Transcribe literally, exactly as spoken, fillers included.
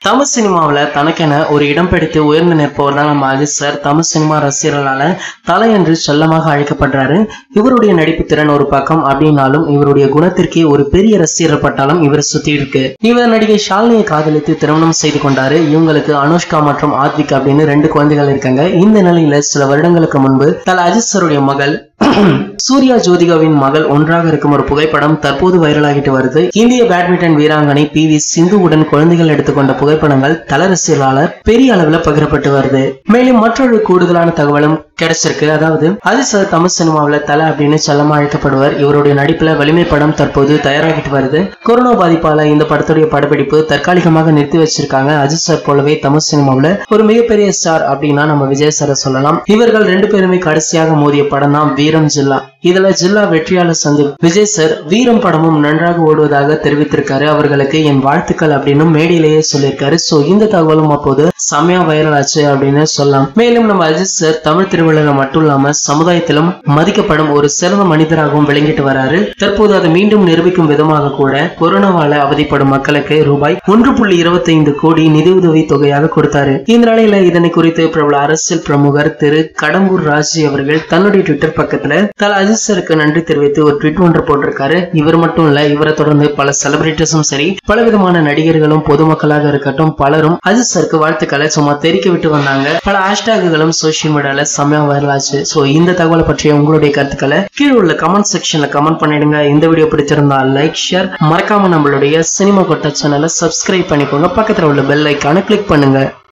தமிழ் சினிமாவில் தனக்கென ஒரு இடம் பிடித்து உயர்ந்து நிற்பவர் தான் நம்ம அஜித் சார். தமிழ் சினிமா ரசிகர்களால தலை என்று செல்லமாக அழைக்கப்படுறாரு. இவருடைய நடிப்பு திறன் ஒரு பக்கம் அப்படின்னாலும் இவருடைய குணத்திற்கே ஒரு பெரிய ரசிகர் பட்டாலும் இவர் சுத்தி இருக்கு. இவர் நடிகை ஷாலினியை காதலித்து திருமணம் செய்து கொண்டாரு. இவங்களுக்கு அனுஷ்கா மற்றும் ஆத்விக் அப்படின்னு ரெண்டு குழந்தைகள் இருக்காங்க. இந்த நிலையில சில வருடங்களுக்கு முன்பு தல அஜித் சாருடைய மகள் சூர்யா ஜோதிகாவின் மகள் ஒன்றாக இருக்கும் ஒரு புகைப்படம் தற்போது வைரலாகிட்டு வருது. இந்திய பேட்மிண்டன் வீராங்கனை பி வி சிந்துவுடன் குழந்தைகள் எடுத்துக்கொண்ட புகைப்படங்கள் தல ரசிகர்களால் பெரிய அளவுல பகிரப்பட்டு வருது. மேலும் மற்றொரு கூடுதலான தகவலும் கிடைச்சிருக்கு. அதாவது அஜித் சார் தமிழ் சினிமாவில் தல அப்படின்னு செல்லமா அழைக்கப்படுவார். இவருடைய நடிப்புல வலிமை படம் தற்போது தயாராகிட்டு வருது. கொரோனா பாதிப்பால இந்த படத்துடைய படப்பிடிப்பு தற்காலிகமாக நிறுத்தி வச்சிருக்காங்க. அஜித் சார் போலவே தமிழ் சினிமாவில் ஒரு மிகப்பெரிய ஸ்டார் அப்படின்னா நம்ம விஜய் சாரை சொல்லலாம். இவர்கள் ரெண்டு பேருமே கடைசியாக மோதிய படம் தான் வீரம் ஜில்லா. இதுல ஜில்லா வெற்றியாளர் சந்தி விஜய் சார் வீரம் படமும் நன்றாக ஓடுவதாக தெரிவித்திருக்காரு. அவர்களுக்கு என் வாழ்த்துக்கள் அப்படின்னு மேடையிலேயே சொல்லியிருக்காரு. சோ இந்த தகவலும் அப்போது செமையா வைரல் ஆச்சு அப்படின்னு சொல்லலாம். மேலும் நம்ம அஜித் சார் தமிழ் திருவிழா மட்டும் இல்லாம சமுதாயத்திலும் மதிக்கப்படும் ஒரு சிறந்த மனிதராகவும் விளங்கிட்டு வராரு. தற்போது அதை மீண்டும் நிரூபிக்கும் விதமாக கூட கொரோனாவால அவதிப்படும் மக்களுக்கு ரூபாய் ஒன்று புள்ளி இருபத்தி ஐந்து கோடி நிதியுதவி தொகையாக கொடுத்தாரு. இந்த நிலையில இதனை குறித்து பிரபல அரசியல் பிரமுகர் திரு கடம்பூர் ராஜி அவர்கள் தன்னுடைய ட்விட்டர் பக்கத்துல தல அஜித் சாருக்கு நன்றி தெரிவித்து ஒரு ட்வீட் ஒன்று போட்டிருக்காரு. இவர் மட்டும் இல்ல, இவரை தொடர்ந்து பல செலிபிரிட்டிஸும் சரி, பல விதமான நடிகர்களும் பொதுமக்களாக இருக்கட்டும் பலரும் அஜித் சாருக்கு வாழ்த்துக்களை சும்மா தெரிவிக்க விட்டு வந்தாங்க. பல ஹேஷ்டாகுகளும் சோசியல் மீடியால செம்மையா வைரல் ஆச்சு. சோ இந்த தகவலை பற்றிய உங்களுடைய கருத்துக்களை கீழே உள்ள கமெண்ட் செக்ஷன்ல கமெண்ட் பண்ணிடுங்க. இந்த வீடியோ பிடிச்சிருந்தா லைக் ஷேர், மறக்காம நம்மளுடைய சினிமா கொட்ட சேனலை சப்ஸ்கிரைப் பண்ணிக்கோங்க. பக்கத்துல உள்ள பெல் ஐக்கானை கிளிக் பண்ணுங்க.